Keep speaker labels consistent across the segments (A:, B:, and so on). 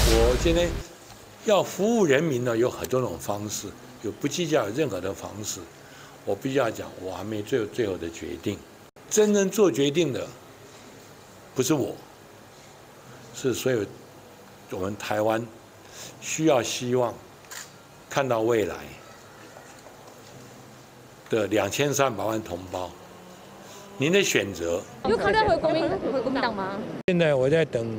A: 我今天要服务人民呢，有很多种方式，有不计较任何的方式。我必须要讲，我还没最后的决定。真正做决定的不是我，是所有我们台湾希望看到未来的2300万同胞。您的选择
B: 有考虑回国民党吗？
A: 现在我在等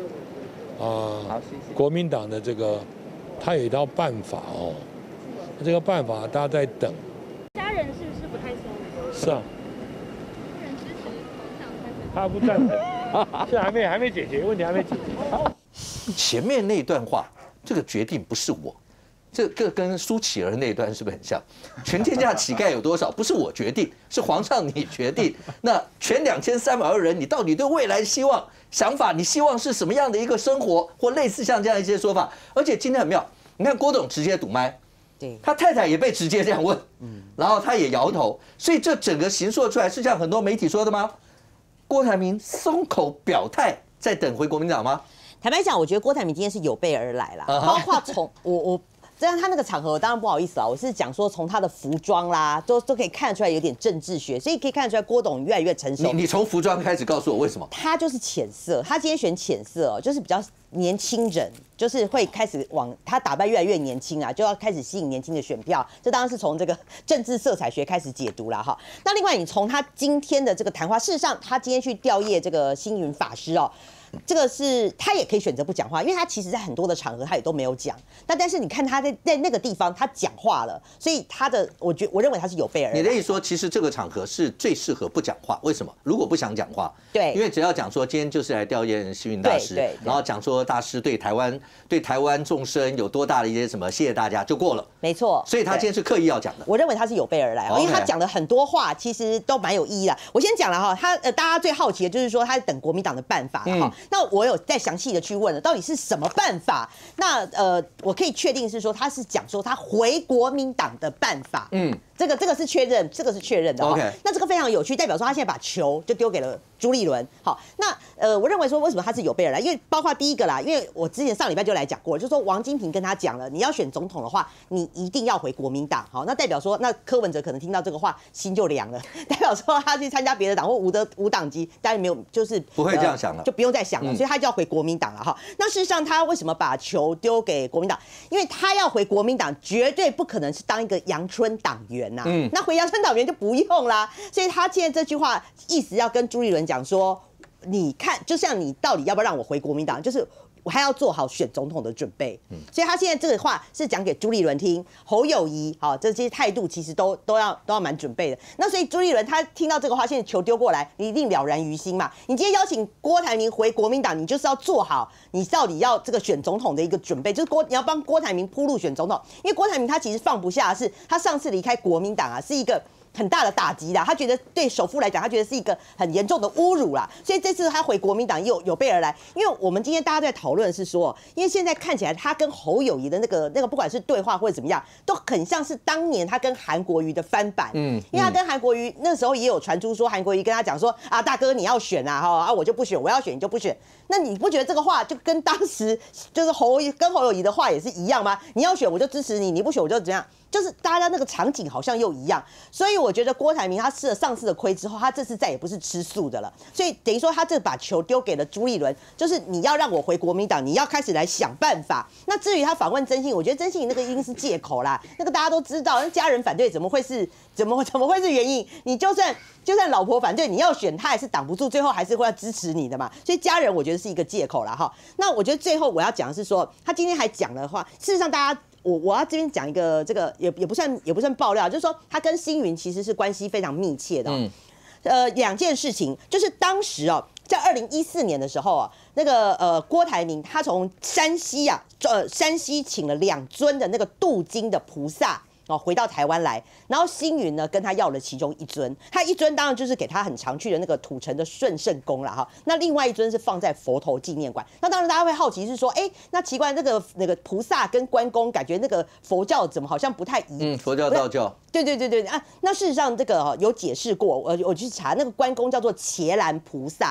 A: 国民党的这个，他有一套办法哦，这个办法大家在等。
B: 家人是不是不太松？
A: 是啊。
B: 家人支持国民党开始。
A: 他不赞成，现在还没解决问题，还没解决。
C: 前面那段话，这个决定不是我。这个跟苏乞儿那一段是不是很像？全天下乞丐有多少？不是我决定，是皇上你决定。那全2300万人，你到底对未来的希望、想法，你希望是什么样的一个生活，或类似像这样一些说法？而且今天很妙，你看郭董直接堵麦，对，他太太也被直接这样问，然后他也摇头，所以这整个形塑出来是像很多媒体说的吗？郭台铭松口表态，在等回国民党吗？
D: 坦白讲，我觉得郭台铭今天是有备而来啦，包括从我。这样他那个场合当然不好意思啊，我是讲说从他的服装啦，都可以看得出来有点政治学，所以可以看得出来郭董越来越成熟。
C: 你从服装开始告诉我为什么？
D: 他就是浅色，他今天选浅色，就是比较年轻人，就是会开始往他打扮越来越年轻啊，就要开始吸引年轻的选票。这当然是从这个政治色彩学开始解读啦哈。那另外你从他今天的这个谈话，事实上他今天去吊唁这个星云法师哦。这个是他也可以选择不讲话，因为他其实在很多的场合他也都没有讲。但是你看他在那个地方他讲话了，所以他的我认为他是有备而来。
C: 你的意思说，其实这个场合是最适合不讲话？为什么？如果不想讲话，
D: 对，
C: 因为只要讲说今天就是来吊唁星云大师，然后讲说大师对台湾众生有多大的一些什么，谢谢大家就过了。
D: 没错，
C: 所以他今天是刻意要讲的。
D: 我认为他是有备而来，因为他讲的很多话其实都蛮有意义的。我先讲了哈，他大家最好奇的就是说他在等国民党的办法哈。那我有再详细的去问了，到底是什么办法？那我可以确定是说他是讲说他回国民党的办法。这个是确认，这个是确认的。
C: OK，
D: 那这个非常有趣，代表说他现在把球就丢给了朱立伦。好，那我认为说为什么他是有备而来？因为包括第一个啦，因为我之前上礼拜就来讲过，就是说王金平跟他讲了，你要选总统的话，你一定要回国民党。好，那代表说，那柯文哲可能听到这个话心就凉了，代表说他去参加别的党或无党籍，当然没有，就是
C: 不会这样想了，
D: 就不用再想了，所以他就要回国民党了哈。那事实上，他为什么把球丢给国民党？因为他要回国民党，绝对不可能是当一个阳春党员呐。那回阳春党员就不用啦。所以他现在这句话意思要跟朱立伦讲说，你看，就像你到底要不要让我回国民党，就是我还要做好选总统的准备。所以他现在这个话是讲给朱立伦听，侯友宜好，这些态度其实都要蛮准备的。那所以朱立伦他听到这个话，现在球丢过来，你一定了然于心嘛。你今天邀请郭台铭回国民党，你就是要做好你到底要这个选总统的一个准备，就是你要帮郭台铭铺路选总统，因为郭台铭他其实放不下的是他上次离开国民党啊，是一个很大的打击啦，他觉得对首富来讲，他觉得是一个很严重的侮辱啦，所以这次他回国民党有备而来。因为我们今天大家在讨论是说，因为现在看起来他跟侯友宜的那个不管是对话或者怎么样，都很像是当年他跟韩国瑜的翻版。因为他跟韩国瑜那时候也有传出说，韩国瑜跟他讲说啊，大哥你要选啊，我就不选，我要选你就不选。那你不觉得这个话就跟当时就是侯友宜的话也是一样吗？你要选我就支持你，你不选我就怎样？就是大家那个场景好像又一样，所以我觉得郭台铭他吃了上次的亏之后，他这次再也不是吃素的了，所以等于说他这把球丢给了朱立伦，就是你要让我回国民党，你要开始来想办法。那至于他访问曾心怡，我觉得曾心怡那个一定是借口啦，那个大家都知道，那家人反对怎么会是原因？你就算老婆反对，你要选他也是挡不住，最后还是会要支持你的嘛。所以家人我觉得是一个借口啦哈。那我觉得最后我要讲的是说，他今天还讲的话，事实上大家。我要这边讲一个这个也不算爆料，就是说他跟星云其实是关系非常密切的。两件事情，就是当时在2014年的时候啊，那个郭台铭他从山西请了2尊的那个镀金的菩萨。回到台湾来，然后星云呢跟他要了其中1尊，他1尊当然就是给他很常去的那个土城的顺圣宫啦哈，那另外1尊是放在佛头纪念馆。那当然大家会好奇是说，那奇怪那个菩萨跟关公感觉那个佛教怎么好像不太一
C: 佛教道教。
D: 对啊，那事实上这个有解释过，我去查那个关公叫做伽蓝菩萨。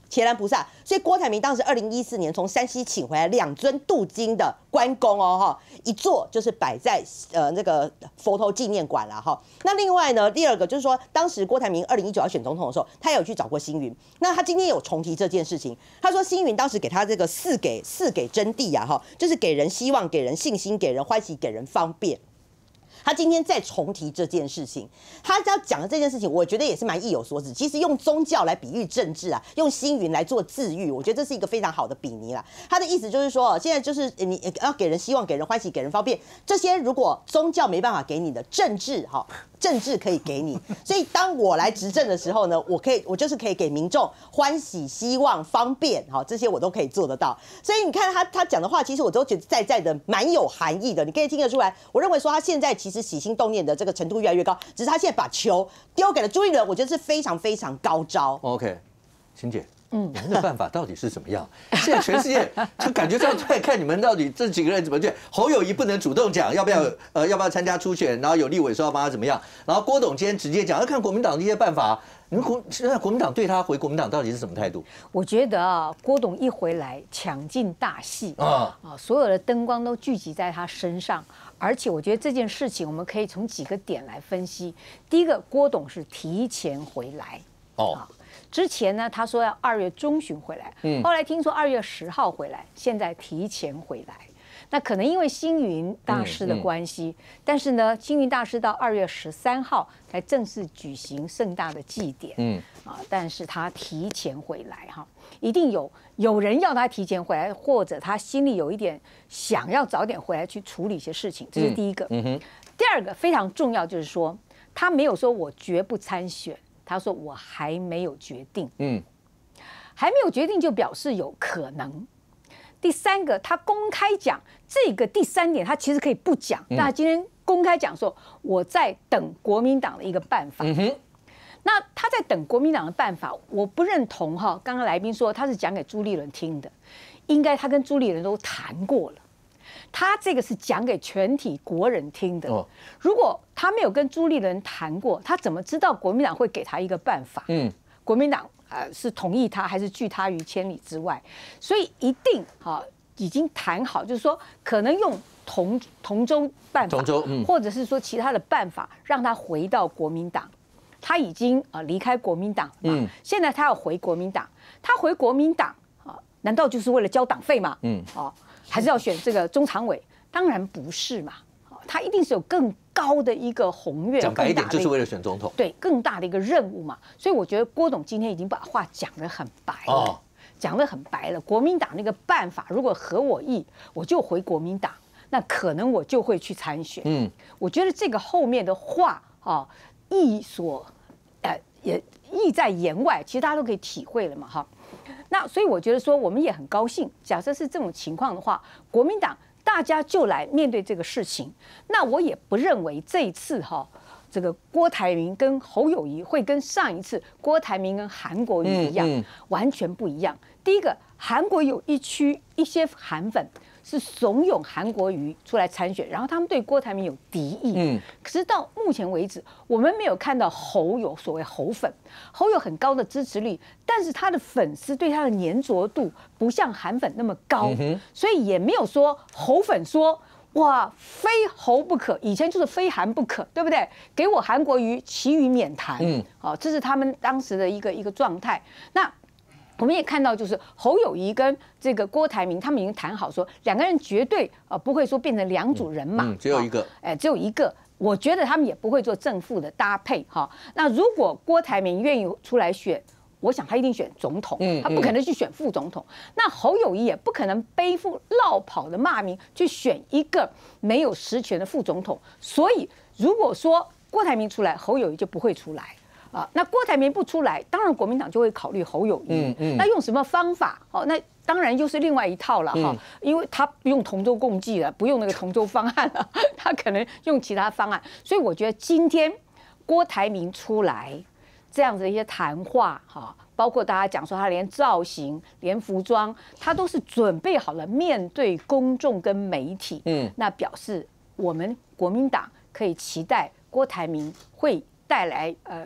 D: 伽蓝菩萨，所以郭台铭当时2014年从山西请回来2尊镀金的关公哦哈，一座就是摆在那个佛头纪念馆了哈。那另外呢，第二个就是说，当时郭台铭2019要选总统的时候，他有去找过星云，那他今天有重提这件事情，他说星云当时给他这个四给真谛啊哈，就是给人希望、给人信心、给人欢喜、给人方便。他今天再重提这件事情，他要讲的这件事情，我觉得也是蛮意有所指。其实用宗教来比喻政治啊，用星云来做自喻，我觉得这是一个非常好的比拟啦。他的意思就是说，现在就是你要给人希望、给人欢喜、给人方便，这些如果宗教没办法给你的，政治可以给你。所以当我来执政的时候呢，我就是可以给民众欢喜、希望、方便，这些我都可以做得到。所以你看他讲的话，其实我都觉得在的蛮有含义的，你可以听得出来。我认为说他现在其实起心动念的这个程度越来越高，只是他现在把球丢给了朱立伦，我觉得是非常非常高招。
C: OK， 欣姐。你们的办法到底是怎么样？现在全世界就感觉上在看你们到底这几个人怎么选。侯友宜不能主动讲要不要参加初选，然后有立委说要帮他怎么样，然后郭董今天直接讲要看国民党的一些办法。你们现在国民党对他回国民党到底是什么态度？
E: 我觉得啊，郭董一回来抢尽大戏所有的灯光都聚集在他身上，而且我觉得这件事情我们可以从几个点来分析。第一个，郭董是提前回来之前呢，他说要2月中旬回来，后来听说2月10号回来，现在提前回来。那可能因为星云大师的关系，但是呢，星云大师到2月13号才正式举行盛大的祭典，但是他提前回来一定有人要他提前回来，或者他心里有一点想要早点回来去处理一些事情，这是第一个。第二个非常重要，就是说他没有说我绝不参选。他说我还没有决定，还没有决定就表示有可能。第三个，他公开讲这个第三点，他其实可以不讲，但他今天公开讲说我在等国民党的一个办法。那他在等国民党的办法，我不认同刚刚来宾说他是讲给朱立伦听的，应该他跟朱立伦都谈过了。他这个是讲给全体国人听的。如果他没有跟朱立伦谈过，他怎么知道国民党会给他一个办法？国民党是同意他还是拒他于千里之外？所以一定已经谈好，就是说可能用同舟办法，或者是说其他的办法，让他回到国民党。他已经离开国民党嘛，现在他要回国民党，他回国民党难道就是为了交党费吗？还是要选这个中常委？当然不是嘛，他一定是有更高的一个宏愿，
C: 讲白一点就是为了选总统，
E: 对，更大的一个任务嘛。所以我觉得郭董今天已经把话讲得很白了，讲得很白了。国民党那个办法如果合我意，我就回国民党，那可能我就会去参选。我觉得这个后面的话也意在言外，其实大家都可以体会了嘛那所以我觉得说，我们也很高兴。假设是这种情况的话，国民党大家就来面对这个事情。那我也不认为这一次这个郭台铭跟侯友宜会跟上一次郭台铭跟韩国瑜一样，完全不一样。第一个，韩国有一些韩粉是怂恿韩国瑜出来参选，然后他们对郭台铭有敌意。可是到目前为止，我们没有看到侯有所谓侯粉，侯有很高的支持率，但是他的粉丝对他的粘着度不像韩粉那么高，所以也没有说侯粉说哇非侯不可，以前就是非韩不可，对不对？给我韩国瑜，其余免谈。这是他们当时的一个状态。那我们也看到，就是侯友宜跟这个郭台铭，他们已经谈好说，两个人绝对不会说变成两组人马，
C: 只有一个，
E: 只有一个。我觉得他们也不会做正负的搭配那如果郭台铭愿意出来选，我想他一定选总统，他不可能去选副总统。那侯友宜也不可能背负落跑的骂名去选一个没有实权的副总统。所以如果说郭台铭出来，侯友宜就不会出来。那郭台铭不出来，当然国民党就会考虑侯友宜。那用什么方法？那当然又是另外一套了因为他不用同舟共济了，不用那个同舟方案了，他可能用其他方案。所以我觉得今天郭台铭出来这样子的一些谈话包括大家讲说他连造型、连服装，他都是准备好了面对公众跟媒体。那表示我们国民党可以期待郭台铭会带来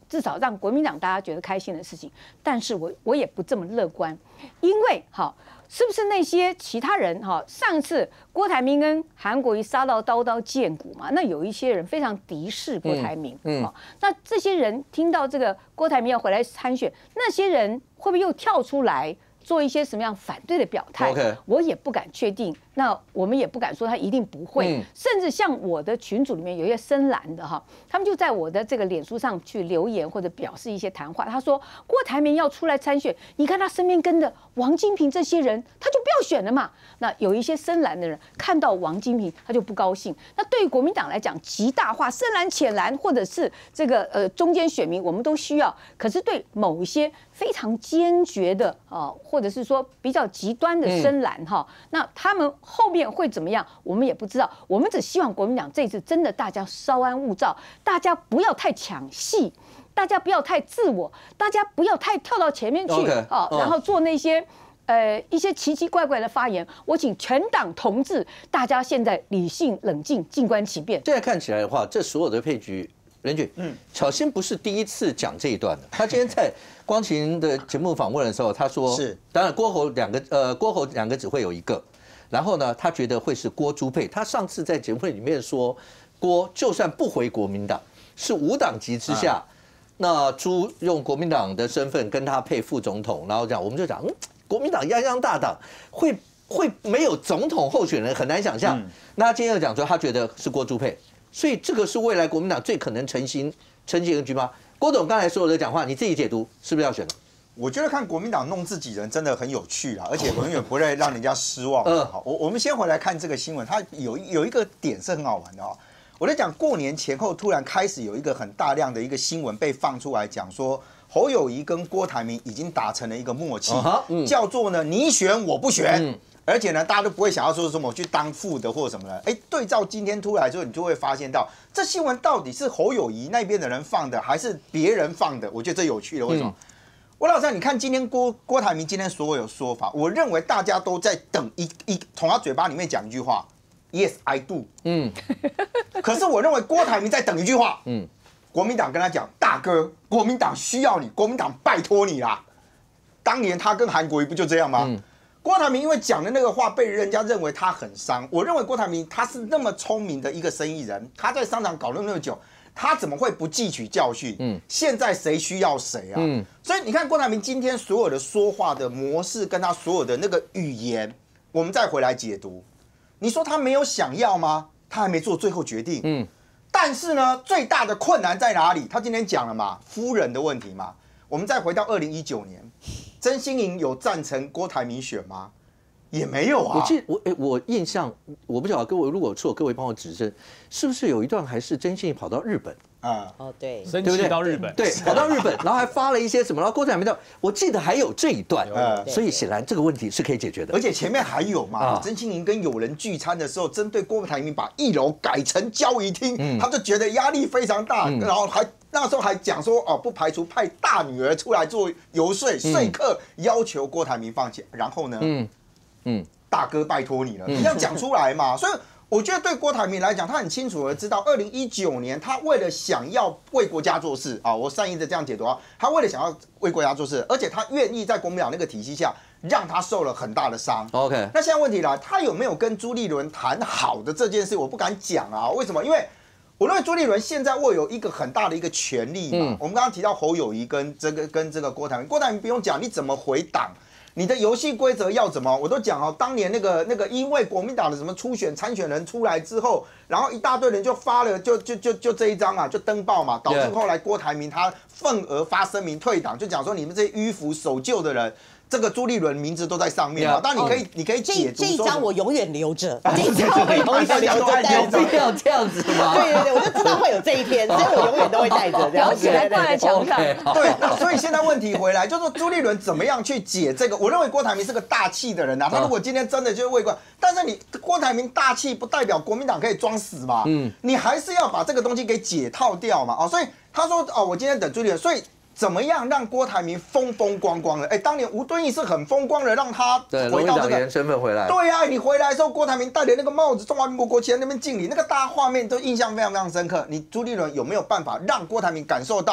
E: 至少让国民党大家觉得开心的事情。但是我也不这么乐观，因为是不是那些其他人上次郭台铭跟韩国瑜杀到刀刀见骨嘛？那有一些人非常敌视郭台铭，那这些人听到这个郭台铭要回来参选，那些人会不会又跳出来做一些什么样反对的表态？ 我也不敢确定。那我们也不敢说他一定不会，甚至像我的群组里面有一些深蓝的他们就在我的这个脸书上去留言或者表示一些谈话。他说郭台铭要出来参选，你看他身边跟着王金平这些人，他就不要选了嘛。那有一些深蓝的人看到王金平，他就不高兴。那对于国民党来讲，极大化深蓝、浅蓝或者是这个中间选民，我们都需要。可是对某一些非常坚决的或者是说比较极端的深蓝那他们后面会怎么样，我们也不知道。我们只希望国民党这次真的大家稍安勿躁，大家不要太抢戏，大家不要太自我，大家不要太跳到前面去然后做那些一些奇奇怪怪的发言。我请全党同志，大家现在理性冷静，静观其变。
C: 现在看起来的话，这所有的配局，任俊，巧芯不是第一次讲这一段的。他今天在光晴的节目访问的时候，他说是，当然郭侯两个只会有一个。然后呢，他觉得会是郭朱配。他上次在节目里面说，郭就算不回国民党，是无党籍之下，那朱用国民党的身份跟他配副总统，然后讲我们就讲，国民党泱泱大党会没有总统候选人，很难想象。那他今天又讲说，他觉得是郭朱配，所以这个是未来国民党最可能成型的局吗？郭董刚才所有的讲话，你自己解读是不是要选了？
F: 我觉得看国民党弄自己人真的很有趣啦，而且永远不会让人家失望。好，我们先回来看这个新闻，它有一个点是很好玩的我在讲过年前后突然开始有一个很大量的一个新闻被放出来，讲说侯友宜跟郭台铭已经达成了一个默契，叫做呢你选我不选。而且呢，大家都不会想要说什么我去当副的或者什么的。对照今天出来之后，你就会发现到这新闻到底是侯友宜那边的人放的，还是别人放的？我觉得这有趣的，为什么？我老实，你看今天郭台铭今天所有说法，我认为大家都在等从他嘴巴里面讲一句话 ，Yes I do。可是我认为郭台铭在等一句话，国民党跟他讲，大哥，国民党需要你，国民党拜托你啦。当年他跟韩国瑜不就这样吗？郭台铭因为讲的那个话被人家认为他很伤，我认为郭台铭他是那么聪明的一个生意人，他在商场搞了那么久。他怎么会不汲取教训？现在谁需要谁啊？所以你看郭台铭今天所有的说话的模式，跟他所有的那个语言，我们再回来解读。你说他没有想要吗？他还没做最后决定。但是呢，最大的困难在哪里？他今天讲了嘛，夫人的问题嘛。我们再回到2019年，曾心莹有赞成郭台铭选吗？也没有啊。
C: 我印象，我不晓得各位如果错，各位帮我指正，是不是有一段还是曾心怡跑到日本
D: 对，
G: 生气到日本，
C: 对，跑到日本，然后还发了一些什么，然后郭台铭我记得还有这一段，所以显然这个问题是可以解决的。
F: 而且前面还有嘛，曾心怡跟友人聚餐的时候，针对郭台铭把1楼改成交谊厅，他就觉得压力非常大，然后那时候还讲说不排除派大女儿出来做游说客，要求郭台铭放弃。然后呢，大哥拜托你了，你要讲出来嘛。所以我觉得对郭台铭来讲，他很清楚的知道，2019年他为了想要为国家做事我善意的这样解读他为了想要为国家做事，而且他愿意在国民党那个体系下，让他受了很大的伤。
C: OK，
F: 那现在问题来，他有没有跟朱立伦谈好的这件事，我不敢讲为什么？因为我认为朱立伦现在握有一个很大的一个权利嘛。我们刚刚提到侯友宜跟这个郭台铭，郭台铭不用讲，你怎么回党？你的游戏规则要怎么？我都讲当年那个，因为国民党的什么初选参选人出来之后，然后一大堆人就发了，就这一张就登报嘛，导致后来郭台铭他愤而发声明退党，就讲说你们这些迂腐守旧的人。这个朱立伦名字都在上面但你可以解读
D: 这一张我永远留着，这一张我永远留着，
C: 有必要这样子吗？
D: 对，我就知道会有这一天，所以我永远都会带着，
E: 裱起来挂在墙上。
F: 对，所以现在问题回来，就是说朱立伦怎么样去解这个？我认为郭台铭是个大气的人他如果今天真的就是为国，但是你郭台铭大气不代表国民党可以装死嘛，你还是要把这个东西给解套掉嘛，所以他说我今天等朱立伦，所以。怎么样让郭台铭风光光的？当年吴敦义是很风光的，让他回到这个
C: 身份回来。
F: 对你回来的时候，郭台铭戴着那个帽子，中华民国国旗在那边敬礼，那个大家画面都印象非常非常深刻。你朱立伦有没有办法让郭台铭感受到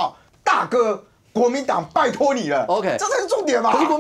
F: 大哥，国民党拜托你了。
C: OK，
F: 这才是重点嘛。